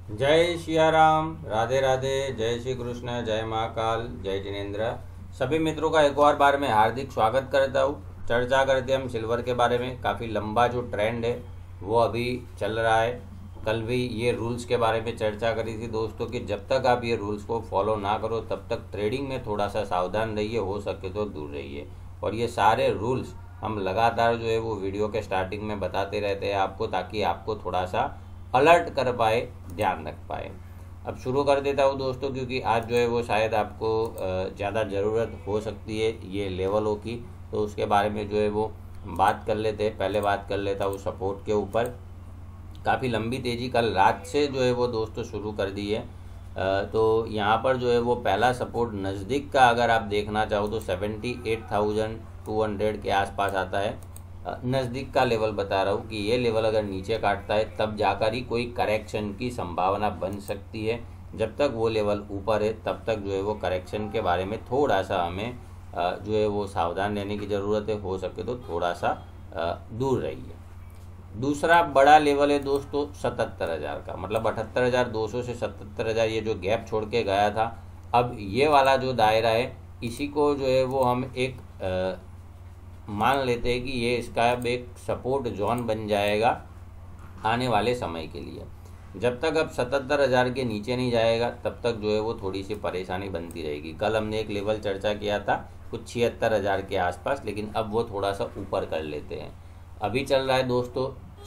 जय सिया राम, राधे राधे, जय श्री कृष्ण, जय महाकाल, जय जिनेन्द्र। सभी मित्रों का एक और बार मैं हार्दिक स्वागत करता हूँ। चर्चा करते हम सिल्वर के बारे में। काफ़ी लंबा जो ट्रेंड है वो अभी चल रहा है। कल भी ये रूल्स के बारे में चर्चा करी थी दोस्तों कि जब तक आप ये रूल्स को फॉलो ना करो तब तक ट्रेडिंग में थोड़ा सा सावधान रहिए, हो सके तो दूर रहिए। और ये सारे रूल्स हम लगातार जो है वो वीडियो के स्टार्टिंग में बताते रहते हैं आपको, ताकि आपको थोड़ा सा अलर्ट कर पाए, ध्यान रख पाए। अब शुरू कर देता हूँ दोस्तों, क्योंकि आज जो है वो शायद आपको ज़्यादा ज़रूरत हो सकती है ये लेवलों की, तो उसके बारे में जो है वो बात कर लेते हैं। पहले बात कर लेता हूँ सपोर्ट के ऊपर। काफ़ी लंबी तेज़ी कल रात से जो है वो दोस्तों शुरू कर दी है। तो यहाँ पर जो है वो पहला सपोर्ट नज़दीक का अगर आप देखना चाहो तो 78,200 के आसपास आता है। नज़दीक का लेवल बता रहा हूँ कि ये लेवल अगर नीचे काटता है तब जाकर ही कोई करेक्शन की संभावना बन सकती है। जब तक वो लेवल ऊपर है तब तक जो है वो करेक्शन के बारे में थोड़ा सा हमें जो है वो सावधान रहने की ज़रूरत है। हो सके तो थोड़ा सा दूर रहिए। दूसरा बड़ा लेवल है दोस्तों 77,000 का, मतलब 78,200 से 77,000, ये जो गैप छोड़ के गया था। अब ये वाला जो दायरा है इसी को जो है वो हम एक मान लेते हैं कि ये इसका अब एक सपोर्ट जोन बन जाएगा आने वाले समय के लिए। जब तक अब 77,000 के नीचे नहीं जाएगा तब तक जो है वो थोड़ी सी परेशानी बनती रहेगी। कल हमने एक लेवल चर्चा किया था कुछ 76,000 के आसपास, लेकिन अब वो थोड़ा सा ऊपर कर लेते हैं। अभी चल रहा है दोस्तों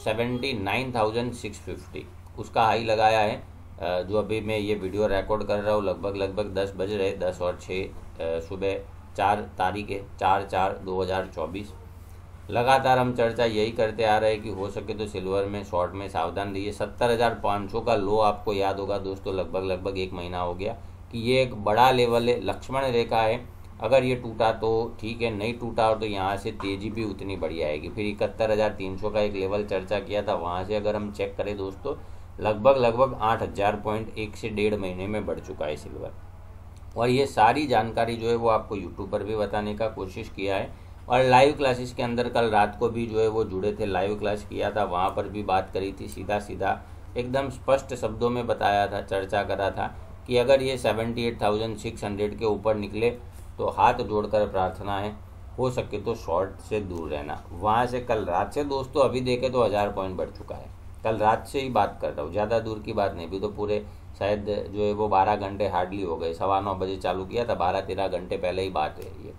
79,650, उसका हाई लगाया है। जो अभी मैं ये वीडियो रिकॉर्ड कर रहा हूँ लगभग 10 बज रहे, 10 और 6 सुबह 4 तारीख है, 4/4/2024। लगातार हम चर्चा यही करते आ रहे हैं कि हो सके तो सिल्वर में शॉर्ट में सावधान रहिए। 70,500 का लो आपको याद होगा दोस्तों, लगभग 1 महीना हो गया कि ये एक बड़ा लेवल है, लक्ष्मण रेखा है। अगर ये टूटा तो ठीक है, नहीं टूटा और तो यहाँ से तेज़ी भी उतनी बढ़िया आएगी। फिर 71,300 का एक लेवल चर्चा किया था, वहाँ से अगर हम चेक करें दोस्तों लगभग 8,000 पॉइंट 1 से 1.5 महीने में बढ़ चुका है सिल्वर। और ये सारी जानकारी जो है वो आपको यूट्यूब पर भी बताने का कोशिश किया है। और लाइव क्लासेस के अंदर कल रात को भी जो है वो जुड़े थे, लाइव क्लास किया था, वहाँ पर भी बात करी थी। सीधा एकदम स्पष्ट शब्दों में बताया था, चर्चा करा था कि अगर ये 78,600 के ऊपर निकले तो हाथ जोड़कर प्रार्थना है, हो सके तो शॉर्ट से दूर रहना। वहाँ से कल रात से दोस्तों अभी देखें तो 1000 पॉइंट बढ़ चुका है। कल रात से ही बात कर रहा हूँ, ज़्यादा दूर की बात नहीं। भी तो पूरे शायद जो है वो 12 घंटे हार्डली हो गए। 9:15 बजे चालू किया था, 12-13 घंटे पहले ही बात है ये।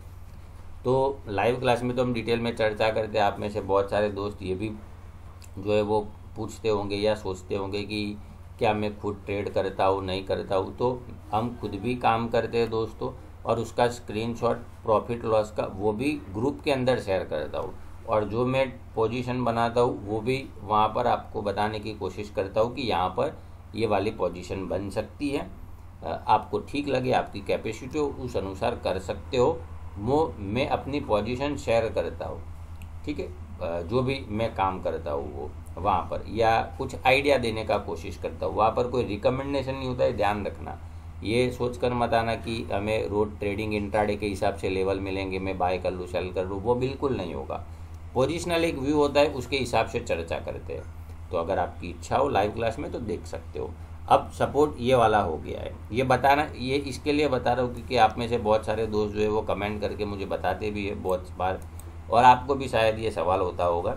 तो लाइव क्लास में तो हम डिटेल में चर्चा करते हैं। आप में से बहुत सारे दोस्त ये भी जो है वो पूछते होंगे या सोचते होंगे कि क्या मैं खुद ट्रेड करता हूँ नहीं करता हूँ। तो हम खुद भी काम करते हैं दोस्तों, और उसका स्क्रीनशॉट प्रॉफिट लॉस का वो भी ग्रुप के अंदर शेयर करता हूँ। और जो मैं पोजीशन बनाता हूँ वो भी वहाँ पर आपको बताने की कोशिश करता हूँ कि यहाँ पर ये वाली पोजीशन बन सकती है। आपको ठीक लगे, आपकी कैपेसिटी हो, उस अनुसार कर सकते हो। वो मैं अपनी पोजीशन शेयर करता हूँ, ठीक है। जो भी मैं काम करता हूँ वो वहाँ पर, या कुछ आइडिया देने का कोशिश करता हूँ। वहाँ पर कोई रिकमेंडेशन नहीं होता है, ध्यान रखना। ये सोचकर मत आना कि हमें रोड ट्रेडिंग इंट्राडे के हिसाब से लेवल मिलेंगे, मैं बाय कर लूँ सेल कर लूँ, वो बिल्कुल नहीं होगा। पोजिशनल एक व्यू होता है, उसके हिसाब से चर्चा करते हैं। तो अगर आपकी इच्छा हो लाइव क्लास में तो देख सकते हो। अब सपोर्ट ये वाला हो गया है, ये बताना, ये इसके लिए बता रहा हूँ क्योंकि आप में से बहुत सारे दोस्त जो है वो कमेंट करके मुझे बताते भी है बहुत बार, और आपको भी शायद ये सवाल होता होगा।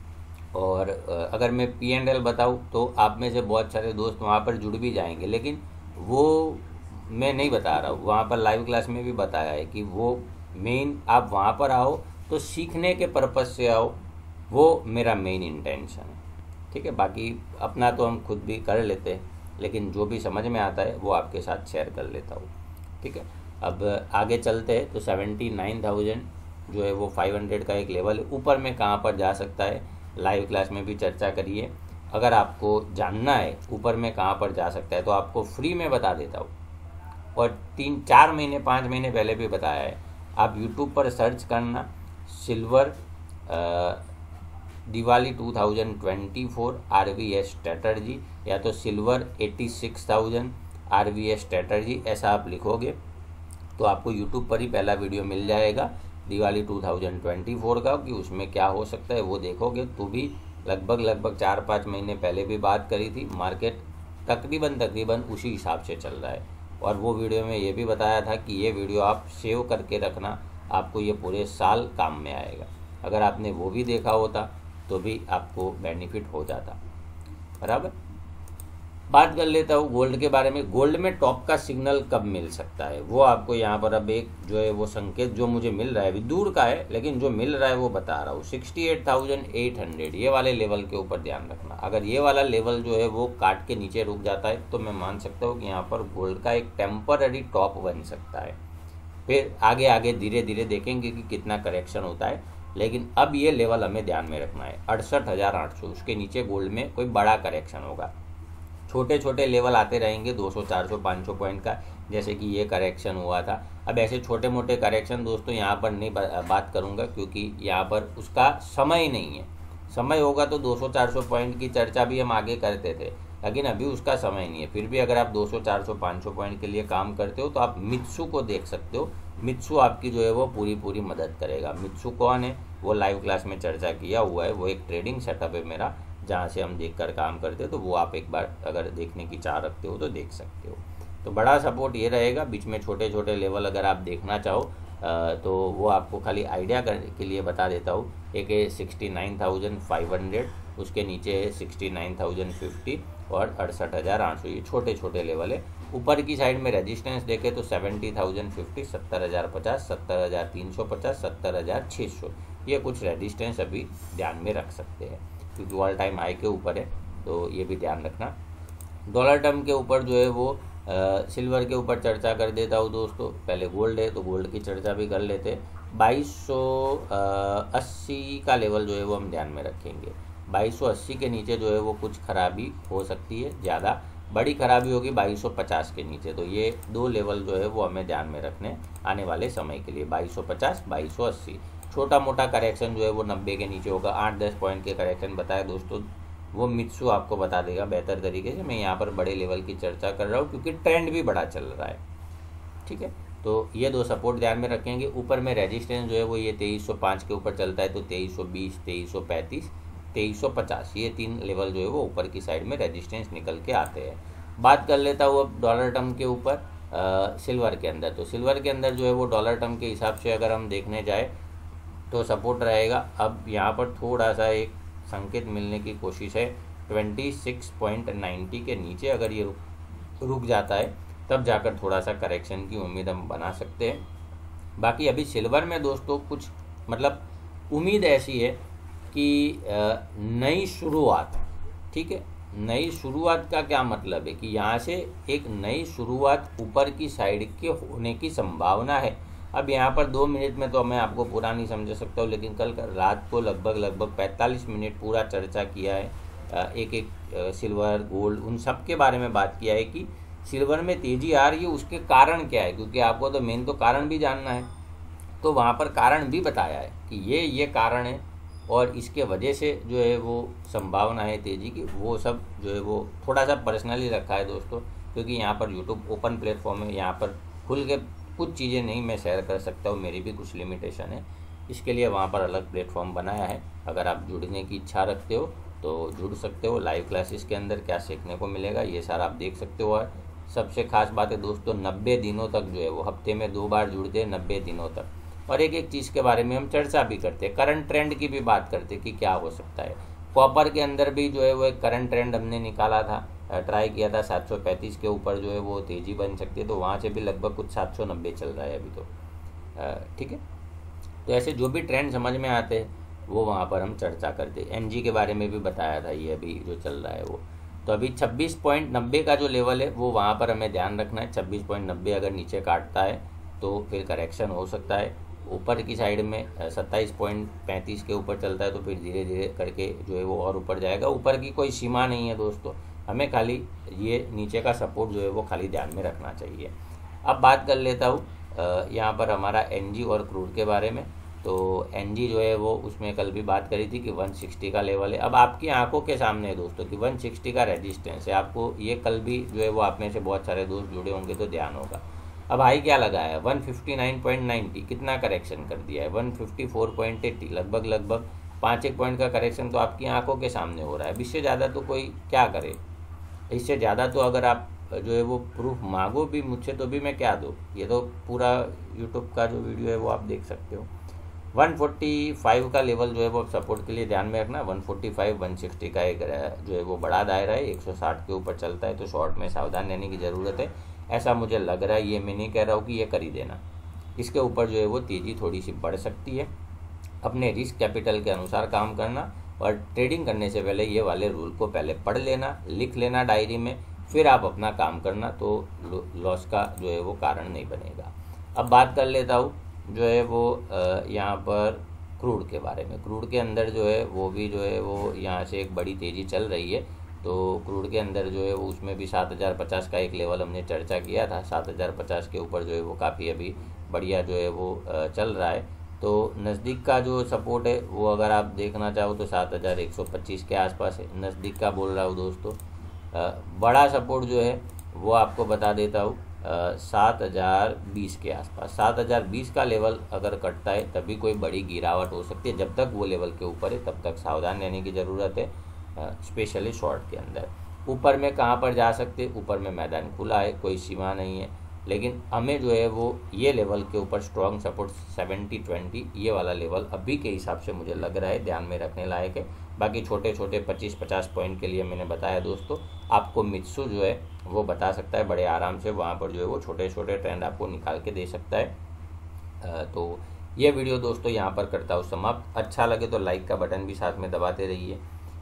और अगर मैं P&L बताऊँ तो आप में से बहुत सारे दोस्त वहाँ पर जुड़ भी जाएंगे, लेकिन वो मैं नहीं बता रहा हूँ। वहाँ पर लाइव क्लास में भी बताया है कि वो मेन आप वहाँ पर आओ तो सीखने के पर्पज़ से आओ, वो मेरा मेन इंटेंशन है, ठीक है। बाकी अपना तो हम खुद भी कर लेते हैं, लेकिन जो भी समझ में आता है वो आपके साथ शेयर कर लेता हूँ, ठीक है। अब आगे चलते हैं। तो 79,000 जो है वो 500 का एक लेवल है। ऊपर में कहाँ पर जा सकता है लाइव क्लास में भी चर्चा करिए। अगर आपको जानना है ऊपर में कहाँ पर जा सकता है तो आपको फ्री में बता देता हूँ, और 3-4 महीने 5 महीने पहले भी बताया है। आप यूट्यूब पर सर्च करना सिल्वर दिवाली 2024 RVS स्ट्रैटर्जी, या तो सिल्वर 86,000 RVS स्ट्रैटर्जी, ऐसा आप लिखोगे तो आपको यूट्यूब पर ही पहला वीडियो मिल जाएगा दिवाली 2024 का, कि उसमें क्या हो सकता है वो देखोगे तो भी लगभग 4-5 महीने पहले भी बात करी थी। मार्केट तकरीबन उसी हिसाब से चल रहा है। और वो वीडियो में ये भी बताया था कि ये वीडियो आप सेव करके रखना, आपको ये पूरे साल काम में आएगा। अगर आपने वो भी देखा होता तो भी आपको बेनिफिट हो जाता। बराबर। बात कर लेता हूँ गोल्ड के बारे में। गोल्ड में टॉप का सिग्नल कब मिल सकता है वो आपको यहाँ पर अब एक जो है वो संकेत जो मुझे मिल रहा है, अभी दूर का है लेकिन जो मिल रहा है वो बता रहा हूँ। 68,800 ये वाले लेवल के ऊपर ध्यान रखना। अगर ये वाला लेवल जो है वो काट के नीचे रुक जाता है तो मैं मान सकता हूँ कि यहाँ पर गोल्ड का एक टेम्पररी टॉप बन सकता है। फिर आगे आगे धीरे धीरे देखेंगे कि कितना करेक्शन होता है, लेकिन अब ये लेवल हमें ध्यान में रखना है 68,800। उसके नीचे गोल्ड में कोई बड़ा करेक्शन होगा। छोटे छोटे लेवल आते रहेंगे 200, 400, 500 पॉइंट का, जैसे कि ये करेक्शन हुआ था। अब ऐसे छोटे मोटे करेक्शन दोस्तों यहाँ पर नहीं बात करूँगा, क्योंकि यहाँ पर उसका समय नहीं है। समय होगा तो 200, 400 पॉइंट की चर्चा भी हम आगे करते थे, लेकिन अभी उसका समय नहीं है। फिर भी अगर आप 200, 400, 500 पॉइंट के लिए काम करते हो तो आप मित्सू को देख सकते हो। मित्सू आपकी जो है वो पूरी मदद करेगा। मित्सू कौन है वो लाइव क्लास में चर्चा किया हुआ है। वो एक ट्रेडिंग सेटअप है मेरा, जहाँ से हम देखकर काम करते हो, तो वो आप एक बार अगर देखने की चाह रखते हो तो देख सकते हो। तो बड़ा सपोर्ट ये रहेगा। बीच में छोटे छोटे लेवल अगर आप देखना चाहो तो वो आपको खाली आइडिया के लिए बता देता हूँ। एक है 69,500, उसके नीचे है 69,050 और 68,800। ये छोटे छोटे लेवल है। ऊपर की साइड में रेजिस्टेंस देखें तो 70,050, 70,050, 70,350, 70,600। ये कुछ रेजिस्टेंस अभी ध्यान में रख सकते हैं, क्योंकि ऑल टाइम हाई के ऊपर है, तो ये भी ध्यान रखना। डॉलर टर्म के ऊपर जो है वो सिल्वर के ऊपर चर्चा कर देता हूँ दोस्तों। पहले गोल्ड है तो गोल्ड की चर्चा भी कर लेते हैं। 2280 का लेवल जो है वो हम ध्यान में रखेंगे। 2280 के नीचे जो है वो कुछ खराबी हो सकती है, ज़्यादा बड़ी खराबी होगी 2250 के नीचे। तो ये दो लेवल जो है वो हमें ध्यान में रखने आने वाले समय के लिए, 2250, 2280। छोटा मोटा करेक्शन जो है वो 90 के नीचे होगा। 8-10 पॉइंट के करेक्शन बताया दोस्तों, वो मित्सू आपको बता देगा बेहतर तरीके से। मैं यहाँ पर बड़े लेवल की चर्चा कर रहा हूँ क्योंकि ट्रेंड भी बड़ा चल रहा है। ठीक है, तो ये दो सपोर्ट ध्यान में रखेंगे। ऊपर में रेजिस्टेंस जो है वो ये 2305 के ऊपर चलता है, तो 2320, 2335, 2350 ये तीन लेवल जो है वो ऊपर की साइड में रेजिस्टेंस निकल के आते हैं। बात कर लेता हूँ अब डॉलर टर्म के ऊपर सिल्वर के अंदर। तो सिल्वर के अंदर जो है वो डॉलर टर्म के हिसाब से अगर हम देखने जाए तो सपोर्ट रहेगा। अब यहाँ पर थोड़ा सा एक संकेत मिलने की कोशिश है 26.90 के नीचे। अगर ये रुक जाता है तब जाकर थोड़ा सा करेक्शन की उम्मीद हम बना सकते हैं। बाकी अभी सिल्वर में दोस्तों कुछ मतलब उम्मीद ऐसी है कि नई शुरुआत, ठीक है, नई शुरुआत का क्या मतलब है कि यहाँ से एक नई शुरुआत ऊपर की साइड के होने की संभावना है। अब यहाँ पर 2 मिनट में तो मैं आपको पूरा नहीं समझा सकता हूँ, लेकिन कल रात को लगभग 45 मिनट पूरा चर्चा किया है। एक एक सिल्वर गोल्ड उन सब के बारे में बात किया है कि सिल्वर में तेज़ी आ रही है, उसके कारण क्या है, क्योंकि आपको तो मेन तो कारण भी जानना है। तो वहाँ पर कारण भी बताया है कि ये कारण है और इसके वजह से जो है वो संभावना है तेज़ी की। वो सब जो है वो थोड़ा सा पर्सनली रखा है दोस्तों, क्योंकि यहाँ पर यूट्यूब ओपन प्लेटफॉर्म है, यहाँ पर खुल के कुछ चीज़ें नहीं मैं शेयर कर सकता हूँ, मेरी भी कुछ लिमिटेशन है। इसके लिए वहाँ पर अलग प्लेटफॉर्म बनाया है। अगर आप जुड़ने की इच्छा रखते हो तो जुड़ सकते हो। लाइव क्लासेस के अंदर क्या सीखने को मिलेगा ये सारा आप देख सकते हो। और सबसे खास बात है दोस्तों 90 दिनों तक जो है वो हफ्ते में 2 बार जुड़ते हैं, 90 दिनों तक। और एक एक चीज़ के बारे में हम चर्चा भी करते हैं, करंट ट्रेंड की भी बात करते हैं कि क्या हो सकता है। कॉपर के अंदर भी जो है वो एक करंट ट्रेंड हमने निकाला था, ट्राई किया था 735 के ऊपर जो है वो तेज़ी बन सकती है, तो वहाँ से भी लगभग कुछ 790 चल रहा है अभी तो। ठीक है, तो ऐसे जो भी ट्रेंड समझ में आते हैं वो वहाँ पर हम चर्चा करते हैं। एनजी के बारे में भी बताया था, ये अभी जो चल रहा है वो। तो अभी 26.90 का जो लेवल है वो वहाँ पर हमें ध्यान रखना है। 26.90 अगर नीचे काटता है तो फिर करेक्शन हो सकता है। ऊपर की साइड में 27.35 के ऊपर चलता है तो फिर धीरे धीरे करके जो है वो और ऊपर जाएगा। ऊपर की कोई सीमा नहीं है दोस्तों, हमें खाली ये नीचे का सपोर्ट जो है वो खाली ध्यान में रखना चाहिए। अब बात कर लेता हूँ यहाँ पर हमारा एनजी और क्रूड के बारे में। तो एनजी जो है वो उसमें कल भी बात करी थी कि 160 का लेवल है। अब आपकी आंखों के सामने है दोस्तों कि 160 का रेजिस्टेंस है। आपको ये कल भी जो है वो आप में से बहुत सारे दोस्त जुड़े होंगे तो ध्यान होगा। अब हाई क्या लगाया है 159.90, कितना करेक्शन कर दिया है 154.80, लगभग 5-1 पॉइंट का करेक्शन तो आपकी आंखों के सामने हो रहा है। अब इससे ज़्यादा तो कोई क्या करे, इससे ज़्यादा तो अगर आप जो है वो प्रूफ मांगो भी मुझसे तो भी मैं क्या दूँ, ये तो पूरा यूट्यूब का जो वीडियो है वो आप देख सकते हो। 145 का लेवल जो है वो सपोर्ट के लिए ध्यान में रखना। 145 160 का एक जो है वो बड़ा दायरा है, 160 के ऊपर चलता है तो शॉर्ट में सावधान रहने की ज़रूरत है, ऐसा मुझे लग रहा है। ये मैं नहीं कह रहा हूँ कि ये कर ही देना, इसके ऊपर जो है वो तेज़ी थोड़ी सी बढ़ सकती है। अपने रिस्क कैपिटल के अनुसार काम करना और ट्रेडिंग करने से पहले ये वाले रूल को पहले पढ़ लेना, लिख लेना डायरी में, फिर आप अपना काम करना, तो लॉस का जो है वो कारण नहीं बनेगा। अब बात कर लेता हूँ जो है वो यहाँ पर क्रूड के बारे में। क्रूड के अंदर जो है वो भी जो है वो यहाँ से एक बड़ी तेज़ी चल रही है, तो क्रूड के अंदर जो है वो उसमें भी 7050 का एक लेवल हमने चर्चा किया था। 7050 के ऊपर जो है वो काफ़ी अभी बढ़िया जो है वो चल रहा है। तो नज़दीक का जो सपोर्ट है वो अगर आप देखना चाहो तो 7125 के आसपास है, नज़दीक का बोल रहा हूँ दोस्तों। बड़ा सपोर्ट जो है वो आपको बता देता हूँ 7020 के आसपास। 7020 का लेवल अगर कटता है तभी कोई बड़ी गिरावट हो सकती है, जब तक वो लेवल के ऊपर है तब तक सावधान रहने की ज़रूरत है, स्पेशली शॉर्ट के अंदर। ऊपर में कहाँ पर जा सकते, ऊपर में मैदान खुला है, कोई सीमा नहीं है, लेकिन हमें जो है वो ये लेवल के ऊपर स्ट्रॉन्ग सपोर्ट 70-20 ये वाला लेवल अभी के हिसाब से मुझे लग रहा है ध्यान में रखने लायक है। बाकी छोटे छोटे 25-50 पॉइंट के लिए मैंने बताया दोस्तों, आपको मित्सु जो है वो बता सकता है बड़े आराम से, वहाँ पर जो है वो छोटे छोटे ट्रेंड आपको निकाल के दे सकता है। तो ये वीडियो दोस्तों यहाँ पर करता हूँ समाप्त। अच्छा लगे तो लाइक का बटन भी साथ में दबाते रहिए,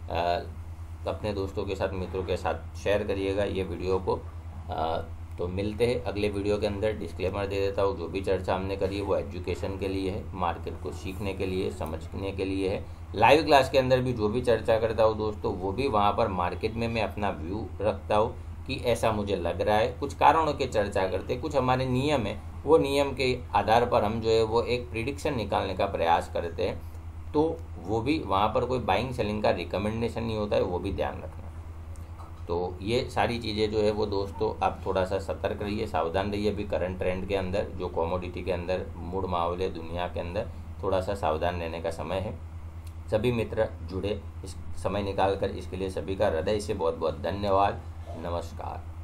अपने दोस्तों के साथ मित्रों के साथ शेयर करिएगा ये वीडियो को। तो मिलते हैं अगले वीडियो के अंदर। डिस्क्लेमर दे देता हूँ, जो भी चर्चा हमने करी है वो एजुकेशन के लिए है, मार्केट को सीखने के लिए, समझने के लिए है। लाइव क्लास के अंदर भी जो भी चर्चा करता हूँ दोस्तों वो भी वहाँ पर मार्केट में मैं अपना व्यू रखता हूँ कि ऐसा मुझे लग रहा है, कुछ कारणों की चर्चा करते, कुछ हमारे नियम है, वो नियम के आधार पर हम जो है वो एक प्रिडिक्शन निकालने का प्रयास करते हैं। तो वो भी वहाँ पर कोई बाइंग सेलिंग का रिकमेंडेशन नहीं होता है, वो भी ध्यान रखना। तो ये सारी चीज़ें जो है वो दोस्तों आप थोड़ा सा सतर्क रहिए, सावधान रहिए। अभी करंट ट्रेंड के अंदर जो कमोडिटी के अंदर मूड माहौल है दुनिया के अंदर, थोड़ा सा सावधान रहने का समय है। सभी मित्र जुड़े, इस समय निकाल कर, इसके लिए सभी का हृदय से बहुत बहुत धन्यवाद। नमस्कार।